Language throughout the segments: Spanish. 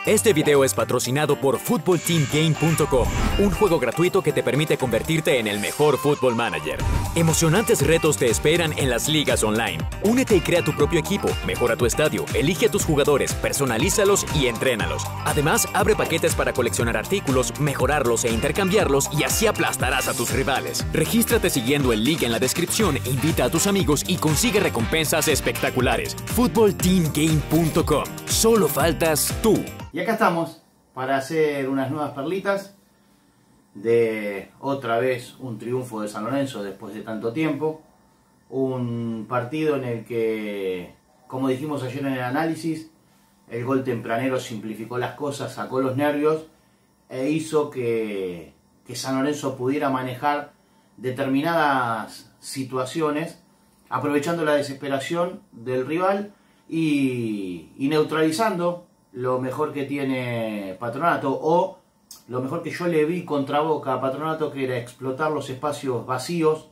Este video es patrocinado por FootballTeamGame.com, un juego gratuito que te permite convertirte en el mejor Football Manager. Emocionantes retos te esperan en las ligas online. Únete y crea tu propio equipo, mejora tu estadio, elige a tus jugadores, personalízalos y entrénalos. Además, abre paquetes para coleccionar artículos, mejorarlos e intercambiarlos y así aplastarás a tus rivales. Regístrate siguiendo el link en la descripción, invita a tus amigos y consigue recompensas espectaculares. FootballTeamGame.com. Solo faltas tú. Y acá estamos para hacer unas nuevas perlitas de otra vez un triunfo de San Lorenzo después de tanto tiempo. Un partido en el que, como dijimos ayer en el análisis, el gol tempranero simplificó las cosas, sacó los nervios e hizo que San Lorenzo pudiera manejar determinadas situaciones aprovechando la desesperación del rival y neutralizando lo mejor que tiene Patronato, o lo mejor que yo le vi contra Boca a Patronato, que era explotar los espacios vacíos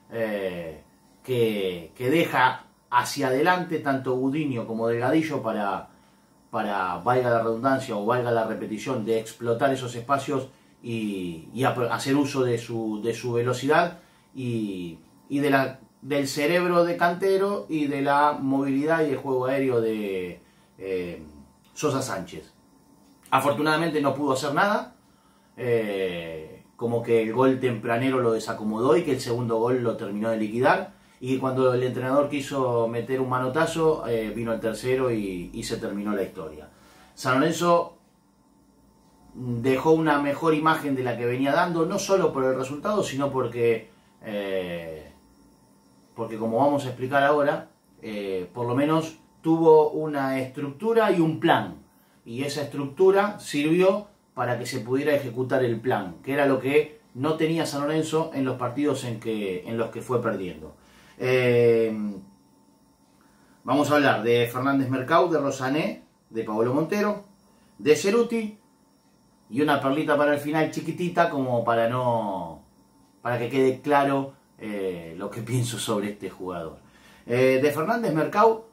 que deja hacia adelante tanto Gudiño como Delgadillo para, valga la redundancia o valga la repetición, de explotar esos espacios y hacer uso de su velocidad y del cerebro de Cantero y de la movilidad y el juego aéreo de Sosa Sánchez. Afortunadamente no pudo hacer nada, como que el gol tempranero lo desacomodó y que el segundo gol lo terminó de liquidar, y cuando el entrenador quiso meter un manotazo vino el tercero y se terminó la historia. San Lorenzo dejó una mejor imagen de la que venía dando, no solo por el resultado, sino porque como vamos a explicar ahora, por lo menos tuvo una estructura y un plan, y esa estructura sirvió para que se pudiera ejecutar el plan, que era lo que no tenía San Lorenzo en los partidos en los que fue perdiendo. Vamos a hablar de Fernández Mercado, de Rosané, de Paolo Montero, de Ceruti, y una perlita para el final chiquitita, como para que quede claro lo que pienso sobre este jugador. De Fernández Mercado,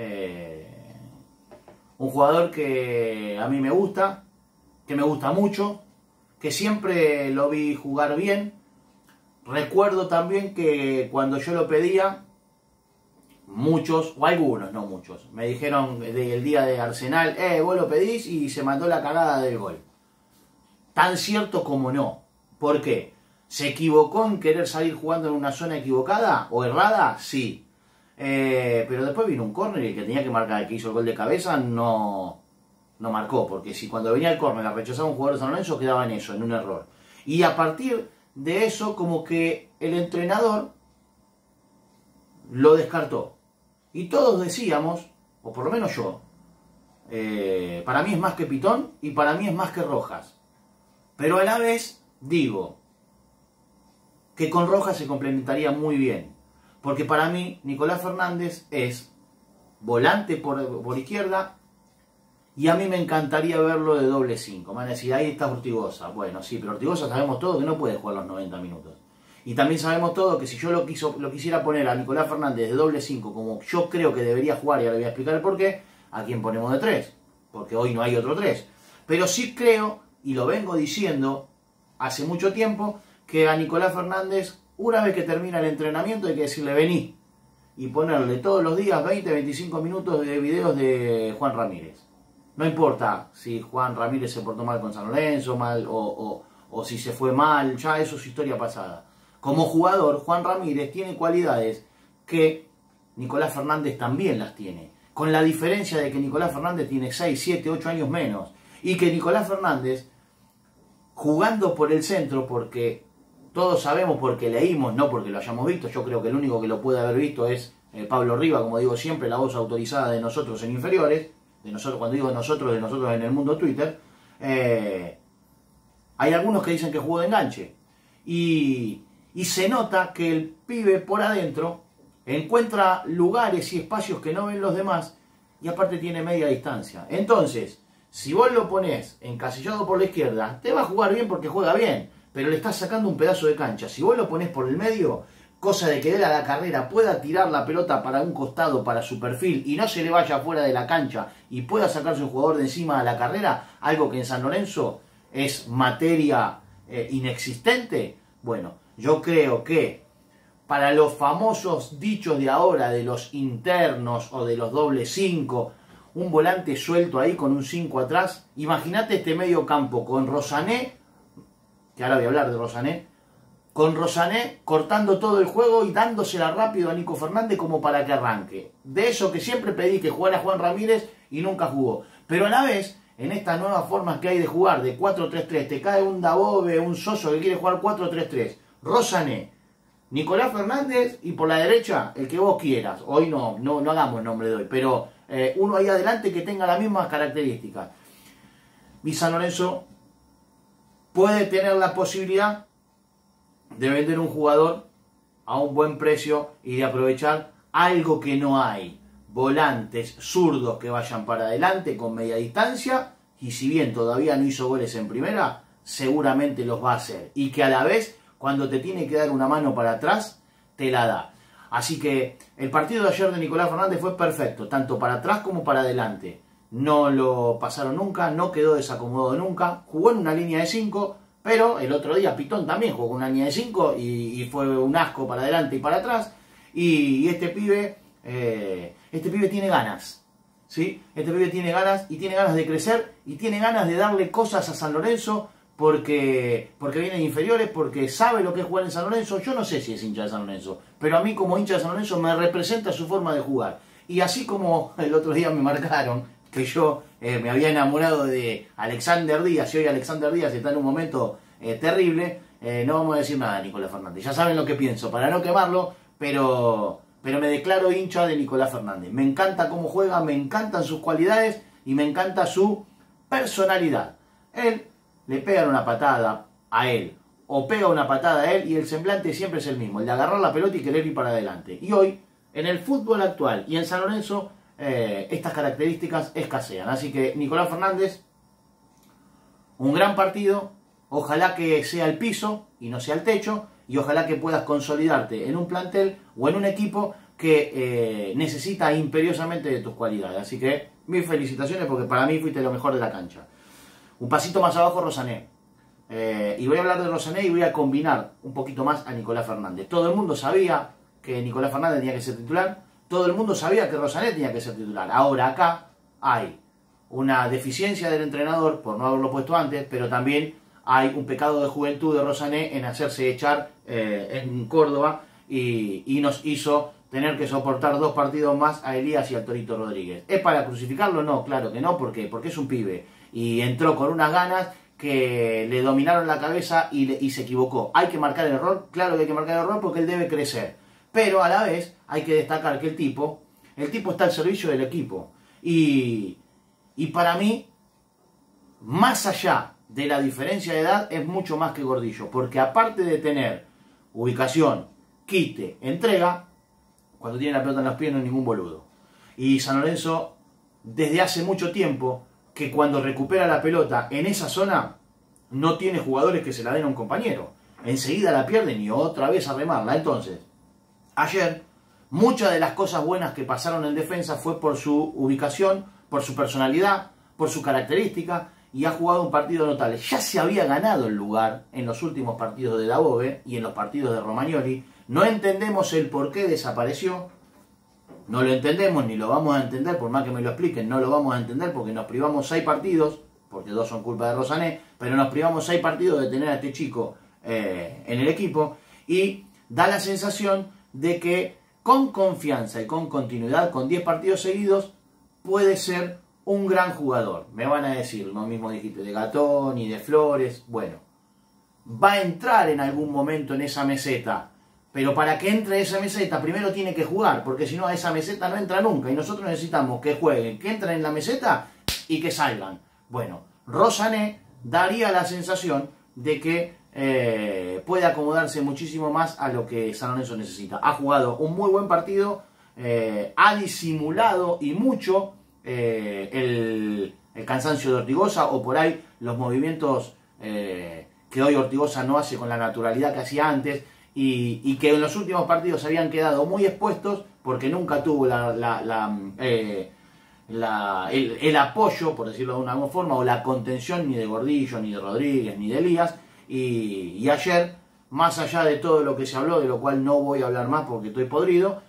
un jugador que a mí me gusta, que me gusta mucho, que siempre lo vi jugar bien. Recuerdo también que cuando yo lo pedía, muchos, o algunos, no muchos, me dijeron del día de Arsenal, vos lo pedís, y se mandó la cagada del gol. Tan cierto como no. ¿Por qué? ¿Se equivocó en querer salir jugando en una zona equivocada o errada? Sí. Pero después vino un córner y el que tenía que marcar, el que hizo el gol de cabeza, no marcó. Porque si cuando venía el córner la rechazaba un jugador de San Lorenzo, quedaba en eso, en un error. Y a partir de eso, como que el entrenador lo descartó. Y todos decíamos, o por lo menos yo, para mí es más que Pitón y para mí es más que Rojas. Pero a la vez digo que con Rojas se complementaría muy bien. Porque para mí Nicolás Fernández es volante por izquierda, y a mí me encantaría verlo de doble 5. Me van a decir, ahí está Ortigosa. Bueno, sí, pero Ortigosa sabemos todos que no puede jugar los 90 minutos. Y también sabemos todos que si yo lo quisiera poner a Nicolás Fernández de doble 5, como yo creo que debería jugar, y ahora voy a explicar el porqué, ¿a quién ponemos de 3? Porque hoy no hay otro 3. Pero sí creo, y lo vengo diciendo hace mucho tiempo, que a Nicolás Fernández, una vez que termina el entrenamiento, hay que decirle vení, y ponerle todos los días 20-25 minutos de videos de Juan Ramírez. No importa si Juan Ramírez se portó mal con San Lorenzo, o si se fue mal, ya eso es historia pasada. Como jugador, Juan Ramírez tiene cualidades que Nicolás Fernández también las tiene, con la diferencia de que Nicolás Fernández tiene 6, 7, 8 años menos, y que Nicolás Fernández, jugando por el centro, porque todos sabemos, porque leímos, no porque lo hayamos visto, yo creo que el único que lo puede haber visto es Pablo Riva, como digo siempre, la voz autorizada de nosotros en inferiores, de nosotros, cuando digo de nosotros en el mundo Twitter. Hay algunos que dicen que jugó de enganche, y se nota que el pibe por adentro encuentra lugares y espacios que no ven los demás, y aparte tiene media distancia. Entonces, si vos lo ponés encasillado por la izquierda, te va a jugar bien porque juega bien, pero le estás sacando un pedazo de cancha. Si vos lo ponés por el medio, cosa de que él a la carrera pueda tirar la pelota para un costado, para su perfil, y no se le vaya fuera de la cancha y pueda sacarse un jugador de encima a la carrera, algo que en San Lorenzo es materia inexistente. Bueno, yo creo que para los famosos dichos de ahora de los internos o de los doble 5, un volante suelto ahí con un 5 atrás, imagínate este medio campo con Rosané, que ahora voy a hablar de Rosané, con Rosané cortando todo el juego y dándosela rápido a Nico Fernández como para que arranque. De eso que siempre pedí que jugara Juan Ramírez y nunca jugó. Pero a la vez, en estas nuevas formas que hay de jugar, de 4-3-3, te cae un Dabove, un Soso que quiere jugar 4-3-3, Rosané, Nicolás Fernández y por la derecha, el que vos quieras. Hoy no hagamos nombre de hoy, pero uno ahí adelante que tenga las mismas características. Y San Lorenzo puede tener la posibilidad de vender un jugador a un buen precio y de aprovechar algo que no hay. Volantes zurdos que vayan para adelante con media distancia, y si bien todavía no hizo goles en primera, seguramente los va a hacer. Y que a la vez, cuando te tiene que dar una mano para atrás, te la da. Así que el partido de ayer de Nicolás Fernández fue perfecto, tanto para atrás como para adelante. No lo pasaron nunca, no quedó desacomodado nunca, jugó en una línea de 5, pero el otro día Pitón también jugó una línea de 5 y fue un asco para adelante y para atrás. Y este pibe tiene ganas, ¿sí? Este pibe tiene ganas y tiene ganas de crecer y tiene ganas de darle cosas a San Lorenzo porque vienen inferiores, porque sabe lo que es jugar en San Lorenzo. Yo no sé si es hincha de San Lorenzo, pero a mí como hincha de San Lorenzo me representa su forma de jugar. Y así como el otro día me marcaron que yo me había enamorado de Alexander Díaz, y hoy Alexander Díaz está en un momento terrible, no vamos a decir nada de Nicolás Fernández. Ya saben lo que pienso, para no quemarlo, pero me declaro hincha de Nicolás Fernández. Me encanta cómo juega, me encantan sus cualidades y me encanta su personalidad. Él le pega una patada a él, o pega una patada a él, y el semblante siempre es el mismo, el de agarrar la pelota y querer ir para adelante. Y hoy, en el fútbol actual y en San Lorenzo, estas características escasean. Así que Nicolás Fernández, un gran partido, ojalá que sea el piso y no sea el techo, y ojalá que puedas consolidarte en un plantel o en un equipo que necesita imperiosamente de tus cualidades. Así que mis felicitaciones, porque para mí fuiste lo mejor de la cancha. Un pasito más abajo, Rosané. Y voy a hablar de Rosané y voy a combinar un poquito más a Nicolás Fernández. Todo el mundo sabía que Nicolás Fernández tenía que ser titular. Todo el mundo sabía que Rosané tenía que ser titular. Ahora acá hay una deficiencia del entrenador por no haberlo puesto antes, pero también hay un pecado de juventud de Rosané en hacerse echar en Córdoba y nos hizo tener que soportar 2 partidos más a Elías y al Torito Rodríguez. ¿Es para crucificarlo? No, claro que no. ¿Por qué? Porque es un pibe y entró con unas ganas que le dominaron la cabeza y se equivocó. ¿Hay que marcar el error? Claro que hay que marcar el error porque él debe crecer. Pero a la vez hay que destacar que el tipo está al servicio del equipo. Y para mí, más allá de la diferencia de edad, es mucho más que Gordillo. Porque aparte de tener ubicación, quite, entrega, cuando tiene la pelota en los pies no es ningún boludo. Y San Lorenzo, desde hace mucho tiempo, que cuando recupera la pelota en esa zona, no tiene jugadores que se la den a un compañero. Enseguida la pierden y otra vez a remarla. Entonces, ayer, muchas de las cosas buenas que pasaron en defensa fue por su ubicación, por su personalidad, por su característica, y ha jugado un partido notable. Ya se había ganado el lugar en los últimos partidos de Dabove y en los partidos de Romagnoli. No entendemos el por qué desapareció. No lo entendemos ni lo vamos a entender, por más que me lo expliquen, no lo vamos a entender porque nos privamos 6 partidos, porque 2 son culpa de Rosané, pero nos privamos 6 partidos de tener a este chico en el equipo, y da la sensación de que con confianza y con continuidad, con 10 partidos seguidos, puede ser un gran jugador. Me van a decir, lo mismo dijiste de Gatón y de Flores, bueno, va a entrar en algún momento en esa meseta. Pero para que entre esa meseta, primero tiene que jugar, porque si no a esa meseta no entra nunca. Y nosotros necesitamos que jueguen, que entren en la meseta y que salgan. Bueno, Rosané daría la sensación de que puede acomodarse muchísimo más a lo que San Lorenzo necesita. Ha jugado un muy buen partido, ha disimulado y mucho el cansancio de Ortigosa, o por ahí los movimientos que hoy Ortigosa no hace con la naturalidad que hacía antes. y que en los últimos partidos habían quedado muy expuestos porque nunca tuvo el apoyo, por decirlo de alguna forma, o la contención ni de Gordillo, ni de Rodríguez, ni de Elías. Y ayer, más allá de todo lo que se habló, de lo cual no voy a hablar más porque estoy podrido,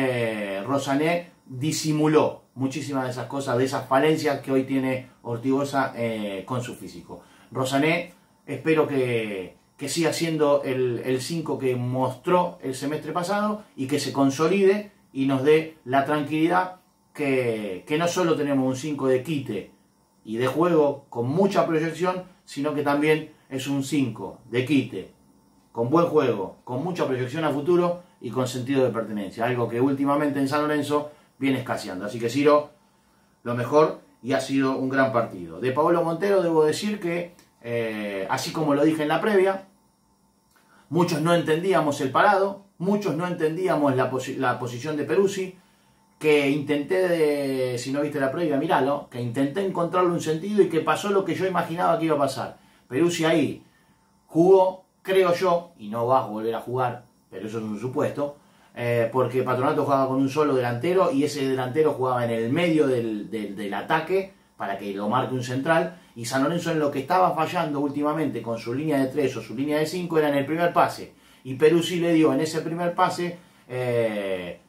Rosané disimuló muchísimas de esas cosas, de esas falencias que hoy tiene Ortigosa con su físico. Rosané, espero que siga siendo el 5 que mostró el semestre pasado y que se consolide y nos dé la tranquilidad que no solo tenemos un 5 de quite y de juego con mucha proyección, sino que también es un 5 de quite, con buen juego, con mucha proyección a futuro y con sentido de pertenencia, algo que últimamente en San Lorenzo viene escaseando. Así que Ciro, lo mejor, y ha sido un gran partido. De Paolo Montero debo decir que, así como lo dije en la previa, muchos no entendíamos el parado, muchos no entendíamos la posición de Peruzzi, que intenté, si no viste la previa, miralo, que intenté encontrarle un sentido y que pasó lo que yo imaginaba que iba a pasar. Peruzzi ahí jugó, creo yo, y no va a volver a jugar, pero eso es un supuesto, porque Patronato jugaba con un solo delantero y ese delantero jugaba en el medio del ataque para que lo marque un central, y San Lorenzo en lo que estaba fallando últimamente con su línea de 3 o su línea de 5 era en el primer pase, y Peruzzi le dio en ese primer pase, le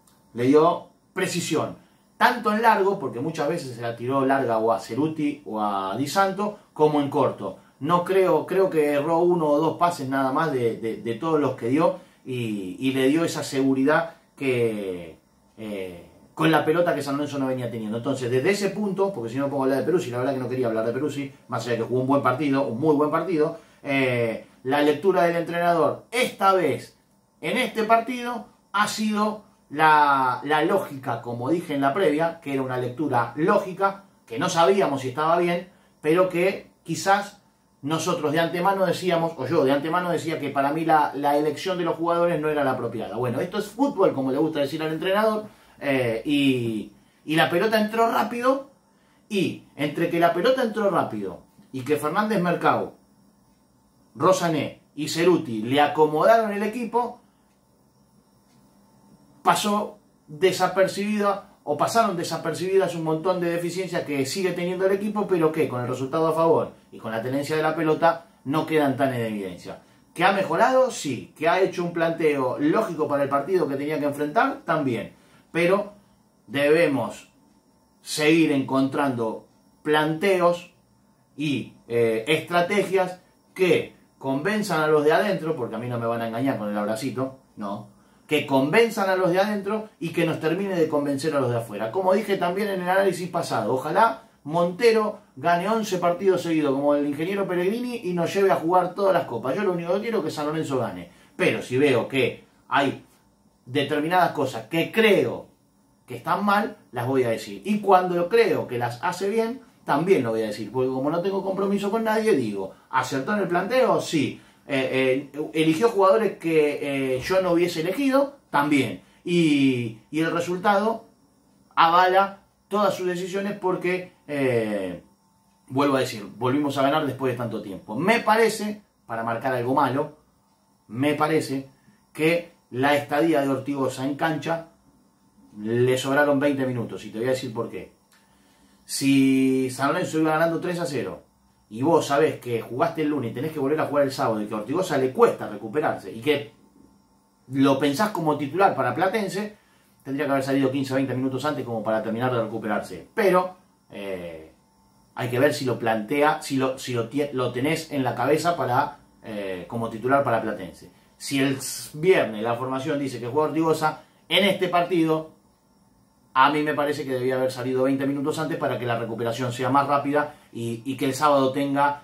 dio precisión, tanto en largo, porque muchas veces se la tiró larga o a Ceruti o a Di Santo, como en corto. No creo que erró 1 o 2 pases nada más de todos los que dio, y le dio esa seguridad que con la pelota que San Lorenzo no venía teniendo. Entonces, desde ese punto, porque si no pongo a hablar de Peruzzi, la verdad que no quería hablar de Peruzzi, más allá de que jugó un buen partido, un muy buen partido, la lectura del entrenador esta vez en este partido ha sido la lógica, como dije en la previa, que era una lectura lógica, que no sabíamos si estaba bien, pero que quizás nosotros de antemano decíamos, o yo de antemano decía que para mí la elección de los jugadores no era la apropiada. Bueno, esto es fútbol, como le gusta decir al entrenador, y la pelota entró rápido, y entre que la pelota entró rápido y que Fernández Mercado, Rosané y Ceruti le acomodaron el equipo, pasó desapercibida, o pasaron desapercibidas un montón de deficiencias que sigue teniendo el equipo, pero que con el resultado a favor y con la tenencia de la pelota no quedan tan en evidencia. ¿Que ha mejorado? Sí. ¿Que ha hecho un planteo lógico para el partido que tenía que enfrentar? También. Pero debemos seguir encontrando planteos y estrategias que convenzan a los de adentro, porque a mí no me van a engañar con el abracito, no, que convenzan a los de adentro y que nos termine de convencer a los de afuera. Como dije también en el análisis pasado, ojalá Montero gane 11 partidos seguidos como el ingeniero Pellegrini y nos lleve a jugar todas las copas. Yo lo único que quiero es que San Lorenzo gane. Pero si veo que hay determinadas cosas que creo que están mal, las voy a decir. Y cuando creo que las hace bien, también lo voy a decir. Porque como no tengo compromiso con nadie, digo, ¿acertó en el planteo? Sí. Eligió jugadores que yo no hubiese elegido, también. Y el resultado avala todas sus decisiones porque, vuelvo a decir, volvimos a ganar después de tanto tiempo. Me parece, para marcar algo malo, me parece que la estadía de Ortigosa en cancha le sobraron 20 minutos. Y te voy a decir por qué. Si San Lorenzo iba ganando 3-0, y vos sabés que jugaste el lunes y tenés que volver a jugar el sábado y que a Ortigosa le cuesta recuperarse y que lo pensás como titular para Platense, tendría que haber salido 15 o 20 minutos antes como para terminar de recuperarse. Pero hay que ver si lo plantea, si lo tenés en la cabeza para como titular para Platense. Si el viernes la formación dice que juega Ortigosa, en este partido a mí me parece que debía haber salido 20 minutos antes para que la recuperación sea más rápida y que el sábado tenga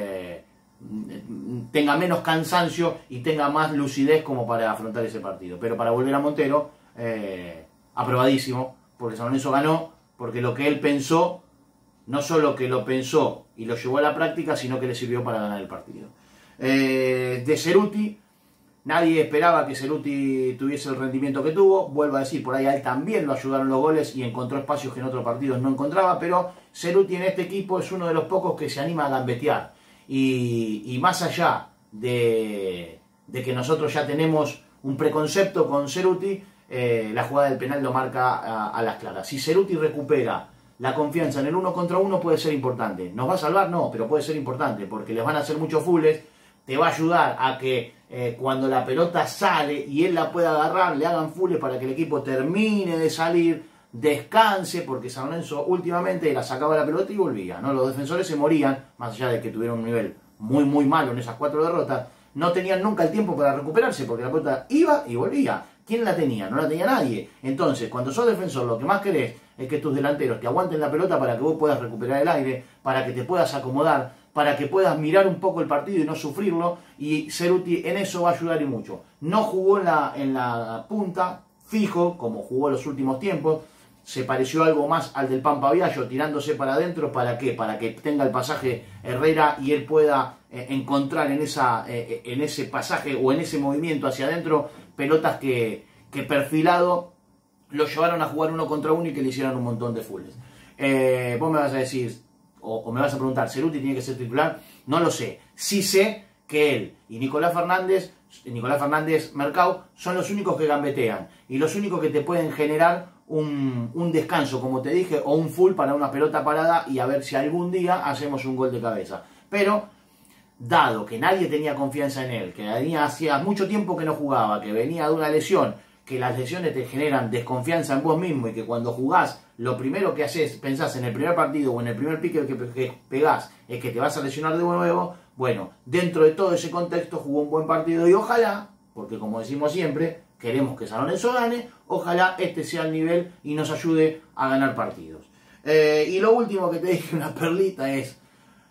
menos cansancio y tenga más lucidez como para afrontar ese partido. Pero para volver a Montero, aprobadísimo, porque San Lorenzo ganó, porque lo que él pensó, no solo que lo pensó y lo llevó a la práctica, sino que le sirvió para ganar el partido. De Ceruti, nadie esperaba que Ceruti tuviese el rendimiento que tuvo. Vuelvo a decir, por ahí a él también lo ayudaron los goles y encontró espacios que en otros partidos no encontraba, pero Ceruti en este equipo es uno de los pocos que se anima a gambetear. Y más allá de de que nosotros ya tenemos un preconcepto con Ceruti, la jugada del penal lo marca a las claras. Si Ceruti recupera la confianza en el 1 contra 1 puede ser importante. ¿Nos va a salvar? No, pero puede ser importante porque les van a hacer muchos fulles. Te va a ayudar a que cuando la pelota sale y él la pueda agarrar, le hagan fulles para que el equipo termine de salir, descanse, porque San Lorenzo últimamente la sacaba la pelota y volvía, ¿no? Los defensores se morían, más allá de que tuvieron un nivel muy malo en esas 4 derrotas, no tenían nunca el tiempo para recuperarse, porque la pelota iba y volvía. ¿Quién la tenía? No la tenía nadie. Entonces, cuando sos defensor, lo que más querés es que tus delanteros te aguanten la pelota para que vos puedas recuperar el aire, para que te puedas acomodar, para que puedas mirar un poco el partido y no sufrirlo, y Ceruti en eso va a ayudar y mucho. No jugó en la punta, fijo, como jugó en los últimos tiempos, se pareció algo más al del Pampa Viallo, tirándose para adentro. ¿Para qué? Para que tenga el pasaje Herrera y él pueda encontrar en ese pasaje o en ese movimiento hacia adentro pelotas que perfilado lo llevaron a jugar 1 contra 1 y que le hicieron un montón de fulles. Vos me vas a decir, o me vas a preguntar, ¿Ceruti tiene que ser titular? No lo sé. Sí sé que él y Nicolás Fernández Mercado son los únicos que gambetean y los únicos que te pueden generar un descanso, como te dije, o un full para una pelota parada y a ver si algún día hacemos un gol de cabeza. Pero, dado que nadie tenía confianza en él, que hacía mucho tiempo que no jugaba, que venía de una lesión, que las lesiones te generan desconfianza en vos mismo y que cuando jugás, lo primero que haces, pensás en el primer partido o en el primer pique que pegás, es que te vas a lesionar de nuevo. Bueno, dentro de todo ese contexto jugó un buen partido y ojalá, porque como decimos siempre, queremos que San Lorenzo gane, ojalá este sea el nivel y nos ayude a ganar partidos. Y lo último que te dije, una perlita, es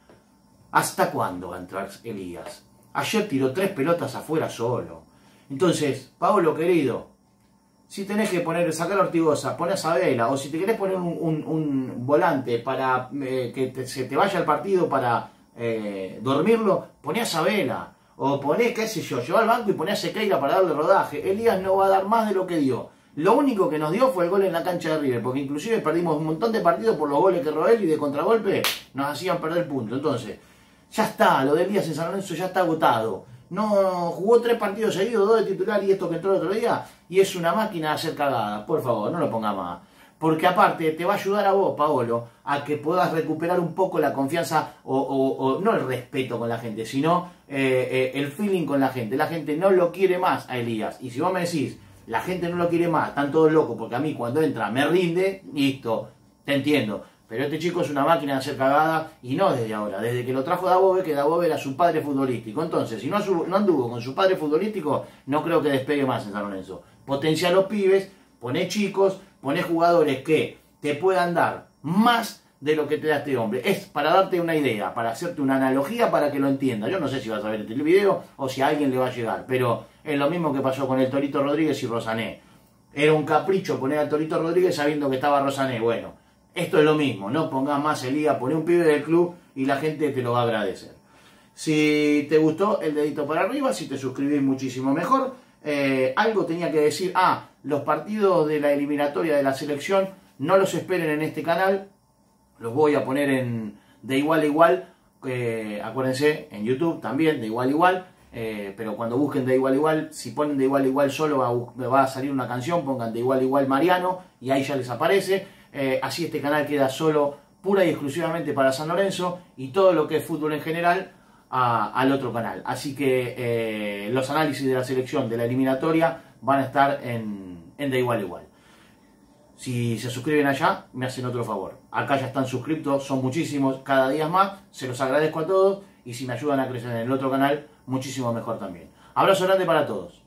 ¿hasta cuándo va a entrar Elías? Ayer tiró 3 pelotas afuera solo. Entonces, Paolo querido, si tenés que sacar a Ortigosa, poné a Sabela, o si te querés poner un volante para que se te vaya el partido para dormirlo, poné a Sabela. O poné, qué sé yo, lleva al banco y poné a Sequeira para darle rodaje. Elías no va a dar más de lo que dio. Lo único que nos dio fue el gol en la cancha de River, porque inclusive perdimos un montón de partidos por los goles que Roel y de contragolpe nos hacían perder puntos. Entonces, ya está, lo de Elías en San Lorenzo ya está agotado. No jugó 3 partidos seguidos, 2 de titular y esto que entró el otro día, y es una máquina de hacer cagadas. Por favor, no lo ponga más. Porque aparte te va a ayudar a vos, Paolo, a que puedas recuperar un poco la confianza o no el respeto con la gente, sino el feeling con la gente. La gente no lo quiere más a Elías. Y si vos me decís, la gente no lo quiere más, están todos locos, porque a mí cuando entra me rinde, listo, te entiendo. Pero este chico es una máquina de hacer cagada y no desde ahora, desde que lo trajo Dabove, que Dabove era su padre futbolístico. Entonces, si no anduvo con su padre futbolístico, no creo que despegue más en San Lorenzo. Potencia a los pibes, poné chicos, poné jugadores que te puedan dar más de lo que te da este hombre. Es para darte una idea, para hacerte una analogía para que lo entienda. Yo no sé si vas a ver este video o si a alguien le va a llegar, pero es lo mismo que pasó con el Torito Rodríguez y Rosané. Era un capricho poner al Torito Rodríguez sabiendo que estaba Rosané. Bueno, esto es lo mismo, no pongas más Elías, poné un pibe del club y la gente te lo va a agradecer. Si te gustó, el dedito para arriba, si te suscribís muchísimo mejor. Algo tenía que decir, los partidos de la eliminatoria de la selección no los esperen en este canal, los voy a poner de igual a igual, acuérdense, en YouTube también, de igual a igual, pero cuando busquen de igual a igual, si ponen de igual a igual solo va a salir una canción, pongan de igual a igual Mariano y ahí ya les aparece. Así este canal queda solo, pura y exclusivamente para San Lorenzo y todo lo que es fútbol en general al otro canal. Así que los análisis de la selección de la eliminatoria van a estar en de igual a igual. Si se suscriben allá, me hacen otro favor. Acá ya están suscriptos, son muchísimos, cada día más. Se los agradezco a todos y si me ayudan a crecer en el otro canal, muchísimo mejor también. Abrazo grande para todos.